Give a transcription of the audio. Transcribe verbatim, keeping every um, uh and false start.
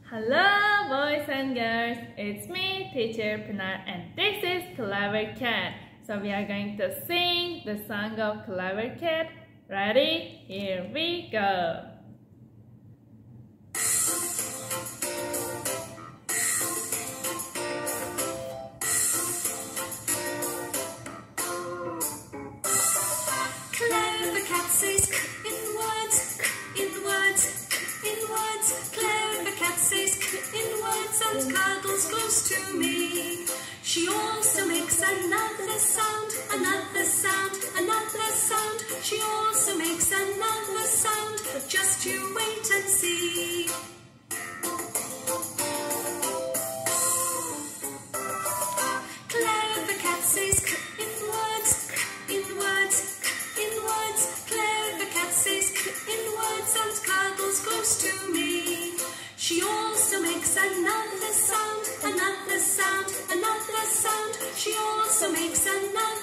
Hello boys and girls, it's me, teacher Pinar, and this is Clever Cat. So we are going to sing the song of Clever Cat. Ready? Here we go. Clever cat says in words, in words, in words. Clever cat says in words and cuddles close to me. She also makes another sound, another sound, another sound. She also makes another sound. Just you wait and see. Clever cat says in words, in words, in words. Clever cat says in words and cuddles close to me. She also makes another sound, another sound, another sound. She also makes another